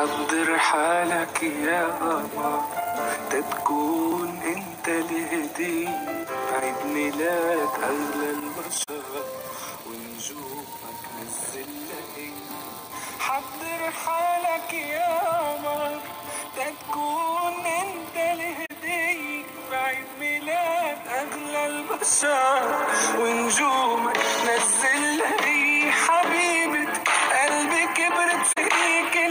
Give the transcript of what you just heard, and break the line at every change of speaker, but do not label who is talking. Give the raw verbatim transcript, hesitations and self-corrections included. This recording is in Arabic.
حضر حالك يا قمر تتكون انت الهدية عيد ميلاد اغلى البشر ونجومك نزل لهي. حضر حالك يا قمر تتكون انت الهدية بعيد ميلاد اغلى البشر ونجومك نزل لهي. حبيبة قلبي كبرت فيك